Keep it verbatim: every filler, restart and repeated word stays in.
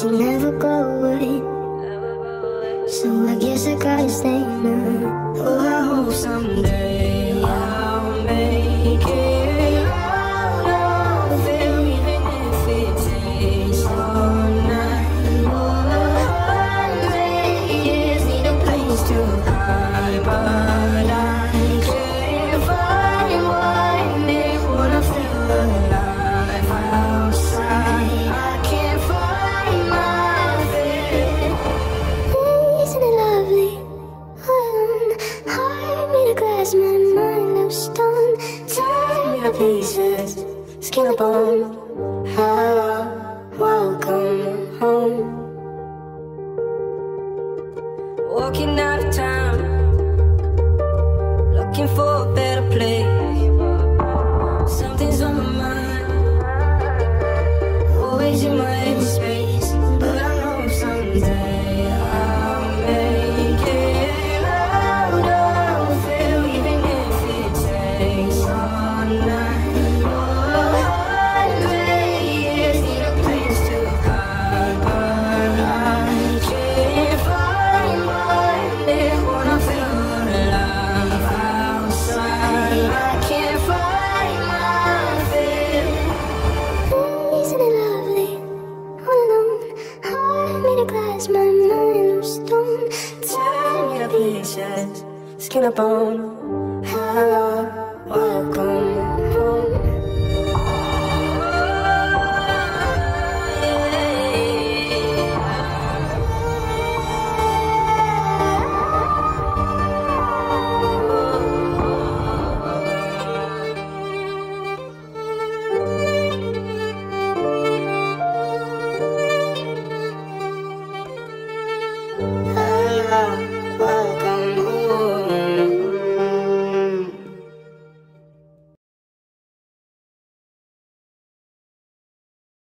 you never go away. So I guess I gotta stay now. Oh, I hope someday I'll make it out of here, even if it takes all night. Oh, hundred years, need a place to hide, but I can't find one. It wanna feel alive outside. I can't find my bed. Isn't it lovely? Um, heart made of glass, my mind of stone. Tear me to pieces, skin and bone. Ah, welcome home. Walking out of town, looking for a better place. Something's on my mind, always in my head space. But I know someday I'll make it out of here, even if it takes all night. Oh, hundred years, need a place to hide, but I can't find one. They wanna feel alive outside. I can't find my bed. Isn't it lovely? All alone, heart made of glass, my mind of stone. Tear me to pieces, skin and bone.